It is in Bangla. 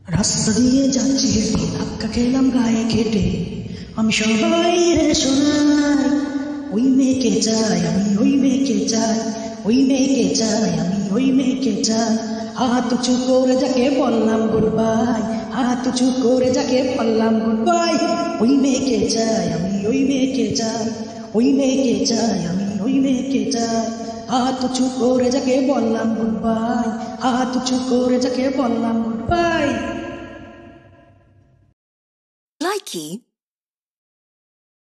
রাস্তা দিয়ে যাচ্ছি হেঁটে, ধাক্কা খেলাম গায়ে খেটে, আমি সবাই রে শোনাই, ওই মেয়েকে চাই, আমি ওই মেয়েকে চাই, ওই মেয়েকে চাই, আমি ওই মেয়েকে চাই। হাত উঁচু করে যাকে বললাম গুড বাই, হাত উঁচু করে যাকে বললাম গুড বাই, ওই মেয়েকে চাই, আমি ওই মেয়েকে চাই, ওই মেয়েকে চাই, আমি ওই মেয়েকে চাই। হাত উঁচু করে যাকে বললাম গুড বাই, হাত উঁচু করে যাকে বললাম গুড বাই। Likey